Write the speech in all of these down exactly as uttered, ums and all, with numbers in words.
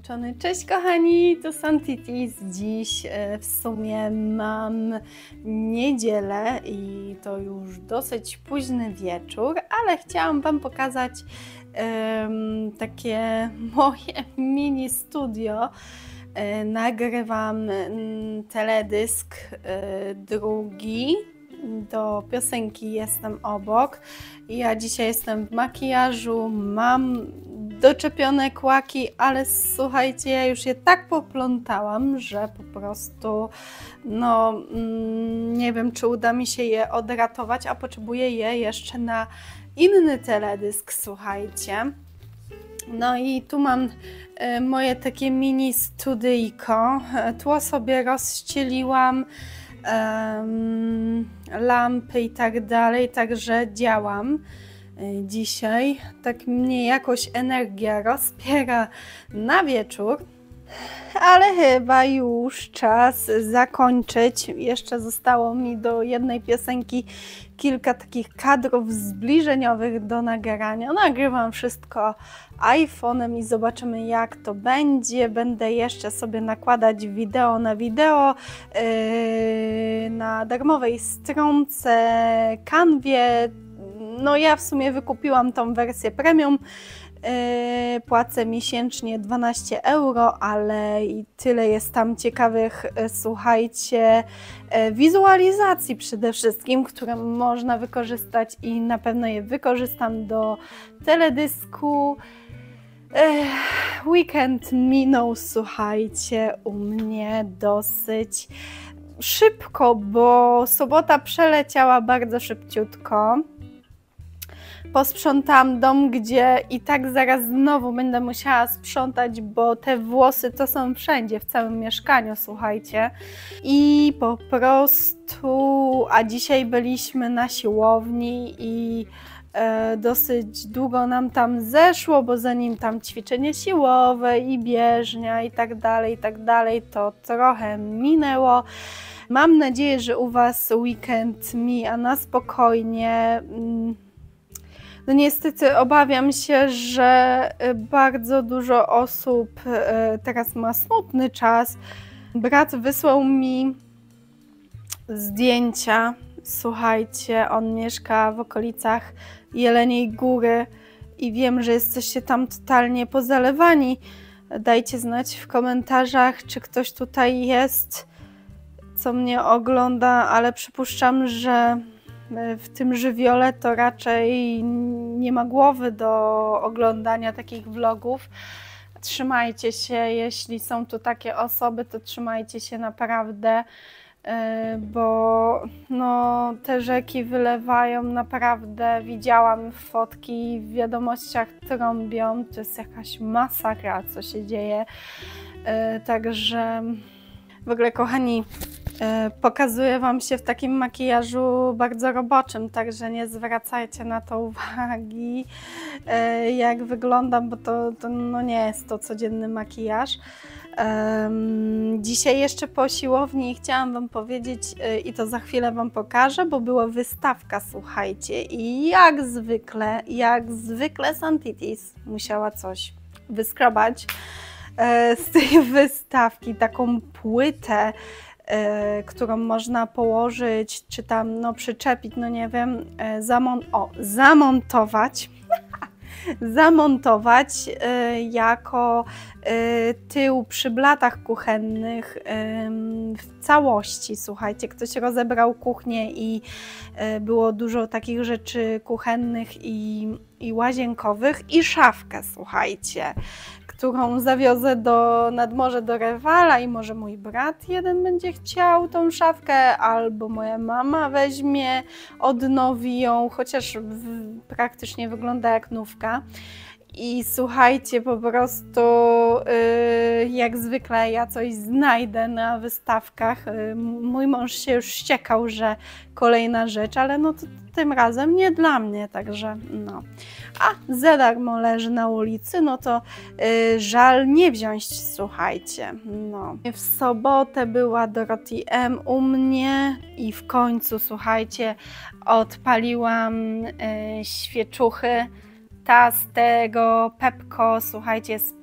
włączony. Cześć kochani, to Santitis. Dziś w sumie mam niedzielę i to już dosyć późny wieczór, ale chciałam Wam pokazać um, takie moje mini studio. Nagrywam teledysk drugi do piosenki Jestem obok. Ja dzisiaj jestem w makijażu, mam doczepione kłaki, ale słuchajcie, ja już je tak poplątałam, że po prostu no nie wiem, czy uda mi się je odratować, a potrzebuję je jeszcze na inny teledysk, słuchajcie. No i tu mam moje takie mini studyjko, tło sobie rozścieliłam, um, lampy i tak dalej, także działam dzisiaj. Tak mnie jakoś energia rozpiera na wieczór, ale chyba już czas zakończyć. Jeszcze zostało mi do jednej piosenki kilka takich kadrów zbliżeniowych do nagrania. Nagrywam wszystko iPhone'em i zobaczymy, jak to będzie. Będę jeszcze sobie nakładać wideo na wideo yy, na darmowej stronce Canwie. No ja w sumie wykupiłam tą wersję premium. Yy, płacę miesięcznie dwanaście euro, ale i tyle jest tam ciekawych, yy, słuchajcie, yy, wizualizacji przede wszystkim, które można wykorzystać i na pewno je wykorzystam do teledysku. Yy, weekend minął, słuchajcie, u mnie dosyć szybko, bo sobota przeleciała bardzo szybciutko. Posprzątałam dom, gdzie i tak zaraz znowu będę musiała sprzątać, bo te włosy to są wszędzie, w całym mieszkaniu, słuchajcie. I po prostu, a dzisiaj byliśmy na siłowni i e, dosyć długo nam tam zeszło, bo zanim tam ćwiczenie siłowe i bieżnia i tak dalej, i tak dalej, to trochę minęło. Mam nadzieję, że u Was weekend mija na spokojnie. No niestety obawiam się, że bardzo dużo osób teraz ma smutny czas. Brat wysłał mi zdjęcia. Słuchajcie, on mieszka w okolicach Jeleniej Góry i wiem, że jesteście tam totalnie pozalewani. Dajcie znać w komentarzach, czy ktoś tutaj jest, co mnie ogląda, ale przypuszczam, że w tym żywiole to raczej nie ma głowy do oglądania takich vlogów. Trzymajcie się, jeśli są tu takie osoby, to trzymajcie się naprawdę, bo no, te rzeki wylewają naprawdę. Widziałam fotki, w wiadomościach trąbią, to jest jakaś masakra, co się dzieje. Także w ogóle, kochani, pokazuję Wam się w takim makijażu bardzo roboczym, także nie zwracajcie na to uwagi, jak wyglądam, bo to, to no nie jest to codzienny makijaż. Um, dzisiaj jeszcze po siłowni chciałam Wam powiedzieć, i to za chwilę Wam pokażę, bo była wystawka, słuchajcie, i jak zwykle, jak zwykle Santitis musiała coś wyskrobać z tej wystawki, taką płytę, Yy, którą można położyć, czy tam no, przyczepić, no nie wiem, yy, zamon o, zamontować, zamontować yy, jako yy, tył przy blatach kuchennych yy, w całości. Słuchajcie, ktoś rozebrał kuchnię i yy, było dużo takich rzeczy kuchennych i, i łazienkowych i szafkę, słuchajcie, którą zawiozę do, nad morze do Rewala i może mój brat jeden będzie chciał tą szafkę, albo moja mama weźmie, odnowi ją, chociaż w, praktycznie wygląda jak nówka. I słuchajcie, po prostu yy, jak zwykle ja coś znajdę na wystawkach. Yy, mój mąż się już ściekał, że kolejna rzecz, ale no to, to tym razem nie dla mnie, także no. A za darmo leży na ulicy, no to yy, żal nie wziąć, słuchajcie. No. W sobotę była Dorothy M u mnie i w końcu, słuchajcie, odpaliłam yy, świeczuchy. Ta z tego Pepco, słuchajcie, jest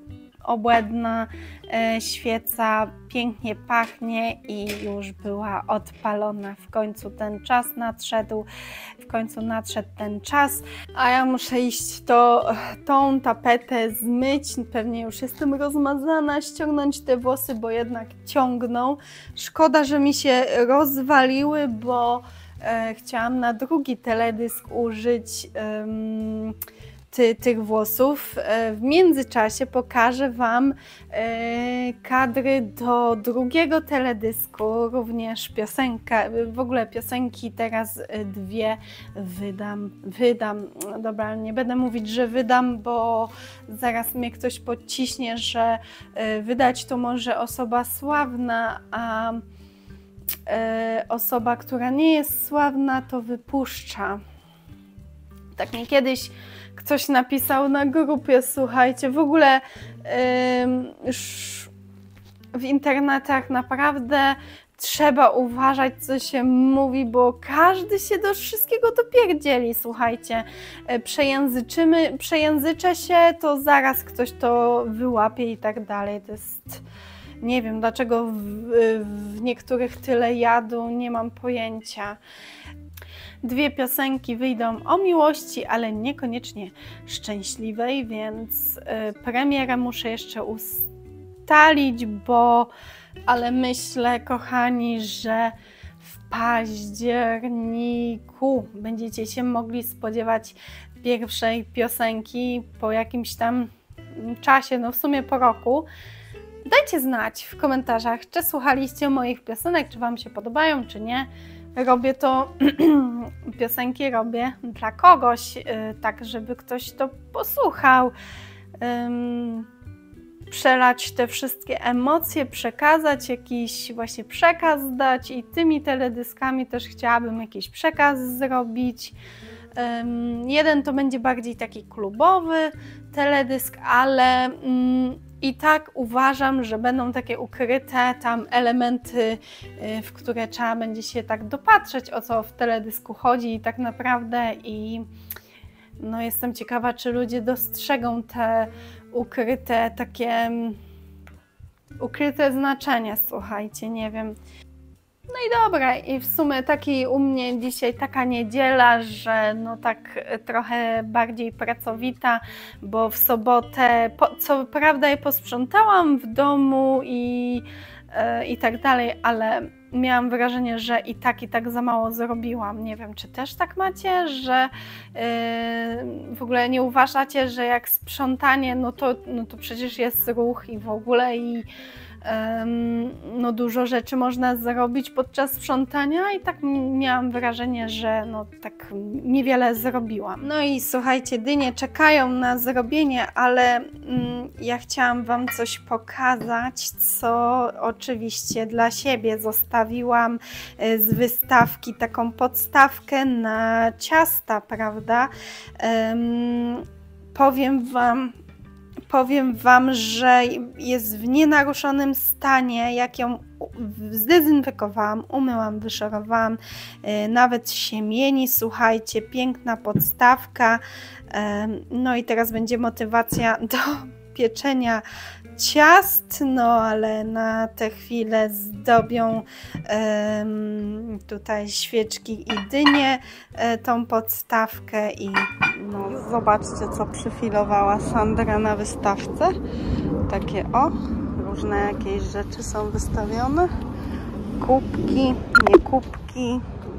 obłędna e, świeca, pięknie pachnie i już była odpalona. W końcu ten czas nadszedł, w końcu nadszedł ten czas, a ja muszę iść to, tą tapetę zmyć. Pewnie już jestem rozmazana, ściągnąć te włosy, bo jednak ciągną. Szkoda, że mi się rozwaliły, bo e, chciałam na drugi teledysk użyć um, Ty, tych włosów. W międzyczasie pokażę Wam e, kadry do drugiego teledysku, również piosenka, w ogóle piosenki teraz dwie wydam, wydam, dobra, nie będę mówić, że wydam, bo zaraz mnie ktoś podciśnie, że e, wydać to może osoba sławna, a e, osoba, która nie jest sławna, to wypuszcza. Tak mi kiedyś ktoś napisał na grupie, słuchajcie, w ogóle yy, w internetach naprawdę trzeba uważać, co się mówi, bo każdy się do wszystkiego dopierdzieli, słuchajcie. Przejęzyczymy, przejęzyczę się, to zaraz ktoś to wyłapie i tak dalej. To jest... Nie wiem, dlaczego w, w niektórych tyle jadu, nie mam pojęcia. Dwie piosenki wyjdą o miłości, ale niekoniecznie szczęśliwej, więc y, premierę muszę jeszcze ustalić, bo ale myślę, kochani, że w październiku będziecie się mogli spodziewać pierwszej piosenki po jakimś tam czasie, no w sumie po roku. Dajcie znać w komentarzach, czy słuchaliście moich piosenek, czy Wam się podobają, czy nie. Robię to, piosenki robię dla kogoś, tak żeby ktoś to posłuchał. Przelać te wszystkie emocje, przekazać jakiś właśnie przekaz dać i tymi teledyskami też chciałabym jakiś przekaz zrobić. Um, jeden to będzie bardziej taki klubowy teledysk, ale um, i tak uważam, że będą takie ukryte tam elementy, w które trzeba będzie się tak dopatrzeć, o co w teledysku chodzi tak naprawdę i no jestem ciekawa, czy ludzie dostrzegą te ukryte takie ukryte znaczenia, słuchajcie, nie wiem. No i dobra, i w sumie taki u mnie dzisiaj taka niedziela, że no tak trochę bardziej pracowita, bo w sobotę, po, co prawda je posprzątałam w domu i, yy, i tak dalej, ale miałam wrażenie, że i tak, i tak za mało zrobiłam. Nie wiem, czy też tak macie, że yy, w ogóle nie uważacie, że jak sprzątanie, no to, no to przecież jest ruch i w ogóle i no dużo rzeczy można zrobić podczas sprzątania i tak miałam wrażenie, że no tak niewiele zrobiłam. No i słuchajcie, dynie czekają na zrobienie, ale mm, ja chciałam Wam coś pokazać, co oczywiście dla siebie zostawiłam z wystawki, taką podstawkę na ciasta, prawda? Um, powiem Wam, Powiem Wam, że jest w nienaruszonym stanie, jak ją zdezynfekowałam, umyłam, wyszorowałam, nawet się mieni, słuchajcie, piękna podstawka. No i teraz będzie motywacja do pieczenia ciast, no ale na tę chwilę zdobią um, tutaj świeczki i dynie e, tą podstawkę i no zobaczcie, co przyfilowała Sandra na wystawce. Takie o, różne jakieś rzeczy są wystawione, kubki, nie kubki.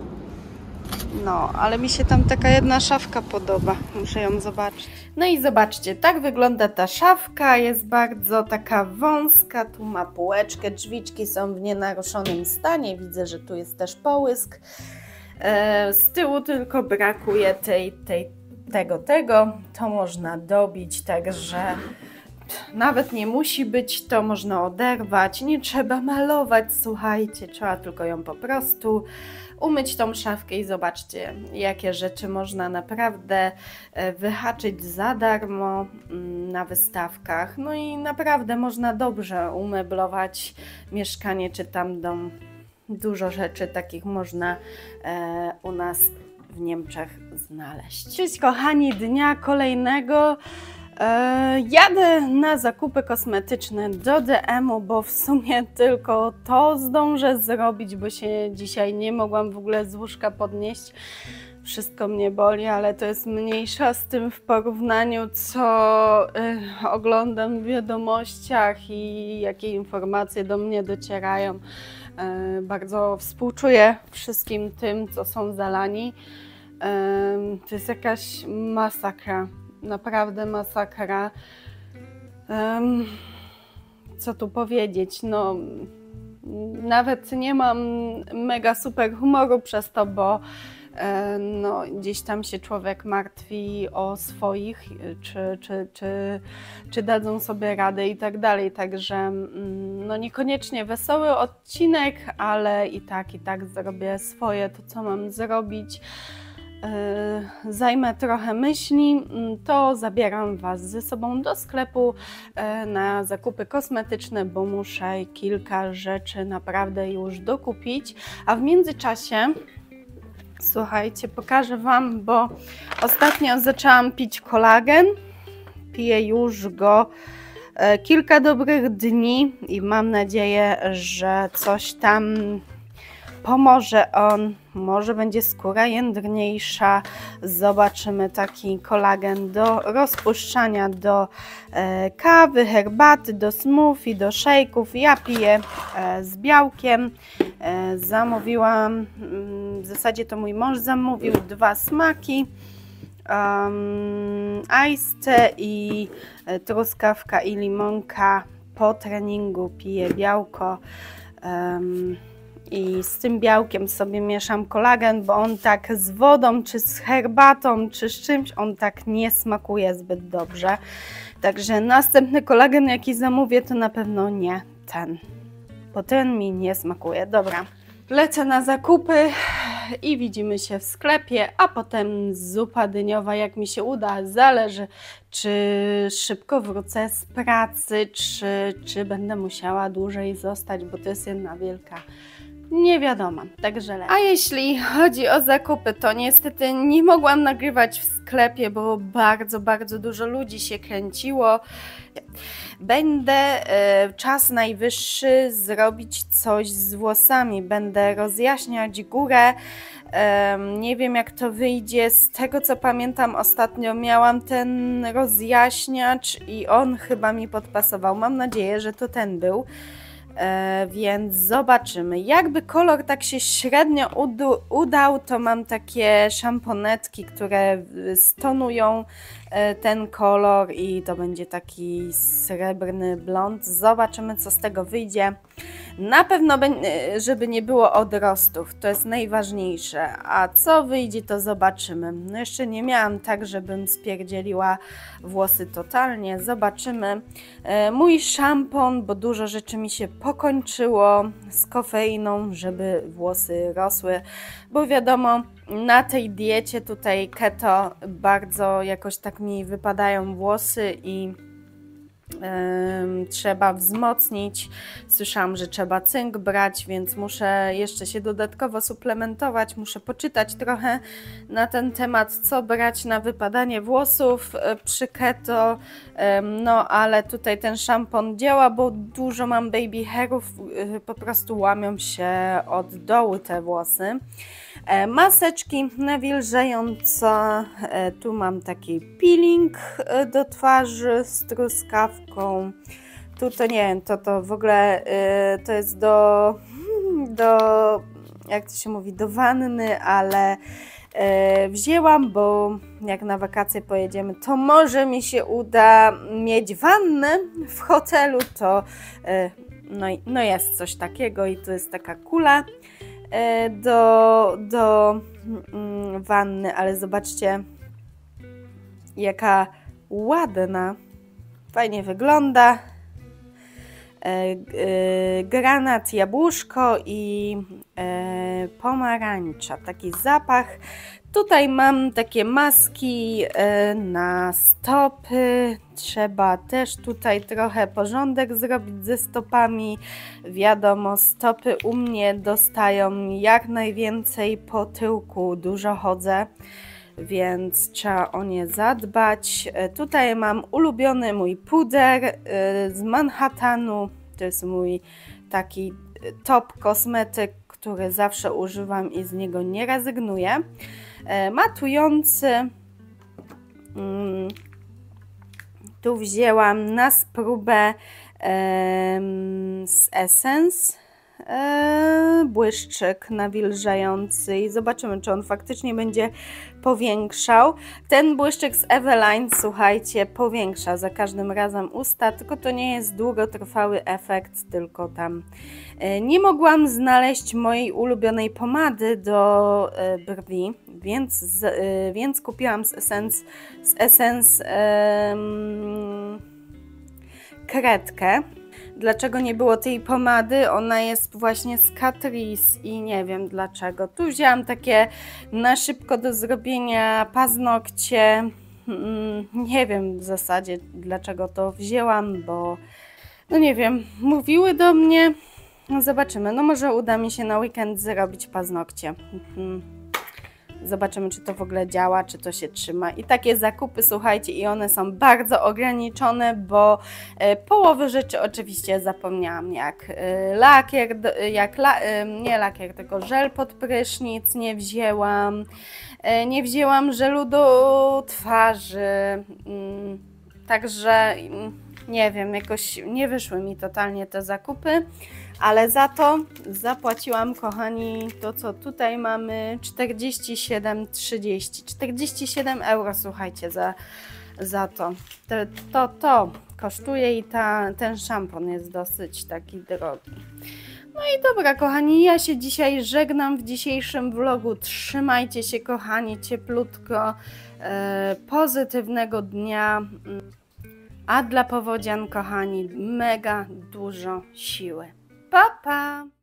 No, ale mi się tam taka jedna szafka podoba. Muszę ją zobaczyć. No i zobaczcie, tak wygląda ta szafka. Jest bardzo taka wąska. Tu ma półeczkę, drzwiczki są w nienaruszonym stanie. Widzę, że tu jest też połysk. E, z tyłu tylko brakuje tej, tej, tego, tego. To można dobić, także nawet nie musi być, to można oderwać. Nie trzeba malować, słuchajcie. Trzeba tylko ją po prostu umyć tą szafkę i zobaczcie, jakie rzeczy można naprawdę wyhaczyć za darmo na wystawkach. No i naprawdę można dobrze umeblować mieszkanie czy tam dom. Dużo rzeczy takich można e, u nas w Niemczech znaleźć. Cześć kochani, dnia kolejnego. E, jadę na zakupy kosmetyczne do D M u, bo w sumie tylko to zdążę zrobić, bo się dzisiaj nie mogłam w ogóle z łóżka podnieść. Wszystko mnie boli, ale to jest mniejsza z tym w porównaniu, co y, oglądam w wiadomościach i jakie informacje do mnie docierają. Y, bardzo współczuję wszystkim tym, co są zalani. Y, to jest jakaś masakra, naprawdę masakra. Y, co tu powiedzieć? No, nawet nie mam mega super humoru przez to, bo no, gdzieś tam się człowiek martwi o swoich, czy, czy, czy, czy dadzą sobie radę i tak dalej. Także no, niekoniecznie wesoły odcinek, ale i tak, i tak zrobię swoje, to co mam zrobić. Yy, zajmę trochę myśli, to zabieram Was ze sobą do sklepu yy, na zakupy kosmetyczne, bo muszę kilka rzeczy naprawdę już dokupić, a w międzyczasie słuchajcie, pokażę Wam, bo ostatnio zaczęłam pić kolagen, piję już go e, kilka dobrych dni i mam nadzieję, że coś tam pomoże on, może będzie skóra jędrniejsza, zobaczymy. Taki kolagen do rozpuszczania do e, kawy, herbaty, do smoothie, do szejków. Ja piję e, z białkiem, e, zamówiłam, w zasadzie to mój mąż zamówił dwa smaki, um, iced i e, truskawka i limonka. Po treningu piję białko. Um, I z tym białkiem sobie mieszam kolagen, bo on tak z wodą, czy z herbatą, czy z czymś, on tak nie smakuje zbyt dobrze. Także następny kolagen, jaki zamówię, to na pewno nie ten, bo ten mi nie smakuje. Dobra, lecę na zakupy i widzimy się w sklepie, a potem zupa dyniowa, jak mi się uda. Zależy, czy szybko wrócę z pracy, czy, czy będę musiała dłużej zostać, bo to jest jedna wielka nie wiadomo, także lepiej. A jeśli chodzi o zakupy, to niestety nie mogłam nagrywać w sklepie, bo bardzo, bardzo dużo ludzi się kręciło. Będę e, czas najwyższy zrobić coś z włosami. Będę rozjaśniać górę. E, nie wiem, jak to wyjdzie. Z tego, co pamiętam, ostatnio miałam ten rozjaśniacz i on chyba mi podpasował. Mam nadzieję, że to ten był. E, więc zobaczymy. Jakby kolor tak się średnio udu, udał, to mam takie szamponetki, które stonują e, ten kolor i to będzie taki srebrny blond. Zobaczymy, co z tego wyjdzie. Na pewno, żeby nie było odrostów, to jest najważniejsze. A co wyjdzie, to zobaczymy. No jeszcze nie miałam tak, żebym spierdzieliła włosy totalnie. Zobaczymy. E, mój szampon, bo dużo rzeczy mi się pokończyło z kofeiną, żeby włosy rosły, bo wiadomo, na tej diecie tutaj keto bardzo jakoś tak mi wypadają włosy i Yy, trzeba wzmocnić. Słyszałam, że trzeba cynk brać, więc muszę jeszcze się dodatkowo suplementować, muszę poczytać trochę na ten temat, co brać na wypadanie włosów yy, przy keto, yy, no ale tutaj ten szampon działa, bo dużo mam baby hairów, yy, po prostu łamią się od dołu te włosy. E, maseczki nawilżające, e, tu mam taki peeling e, do twarzy z truskawką, tu to nie wiem, to to w ogóle e, to jest do, do, jak to się mówi, do wanny, ale e, wzięłam, bo jak na wakacje pojedziemy, to może mi się uda mieć wannę w hotelu, to e, no, no jest coś takiego i tu jest taka kula do, do mm, wanny, ale zobaczcie, jaka ładna, fajnie wygląda. E, e, granat, jabłuszko i e, pomarańcza, taki zapach. Tutaj mam takie maski e, na stopy, trzeba też tutaj trochę porządek zrobić ze stopami. Wiadomo, stopy u mnie dostają jak najwięcej po tyłku, dużo chodzę. więc trzeba o nie zadbać. Tutaj mam ulubiony mój puder z Manhattanu. To jest mój taki top kosmetyk, który zawsze używam i z niego nie rezygnuję. Matujący. Tu wzięłam na spróbę z Essence błyszczyk nawilżający i zobaczymy, czy on faktycznie będzie powiększał. Ten błyszczyk z Eveline, słuchajcie, powiększa za każdym razem usta, tylko to nie jest długotrwały efekt, tylko tam nie mogłam znaleźć mojej ulubionej pomady do brwi, więc, więc kupiłam z Essence, z Essence um, kredkę. Dlaczego nie było tej pomady? Ona jest właśnie z Catrice i nie wiem dlaczego. Tu wzięłam takie na szybko do zrobienia paznokcie. Nie wiem w zasadzie dlaczego to wzięłam, bo no nie wiem, mówiły do mnie. No zobaczymy, no może uda mi się na weekend zrobić paznokcie. Zobaczymy, czy to w ogóle działa, czy to się trzyma. I takie zakupy, słuchajcie, i one są bardzo ograniczone, bo e, połowy rzeczy oczywiście zapomniałam, jak e, lakier, jak la, e, nie lakier, tylko żel pod prysznic nie wzięłam, e, nie wzięłam żelu do twarzy, mm, także mm, nie wiem, jakoś nie wyszły mi totalnie te zakupy. Ale za to zapłaciłam, kochani, to co tutaj mamy, czterdzieści siedem trzydzieści. czterdzieści siedem euro, słuchajcie, za, za to. to. To to kosztuje i ta, ten szampon jest dosyć taki drogi. No i dobra, kochani, ja się dzisiaj żegnam w dzisiejszym vlogu. Trzymajcie się, kochani, cieplutko, e, pozytywnego dnia. A dla powodzian, kochani, mega dużo siły. Pa, pa!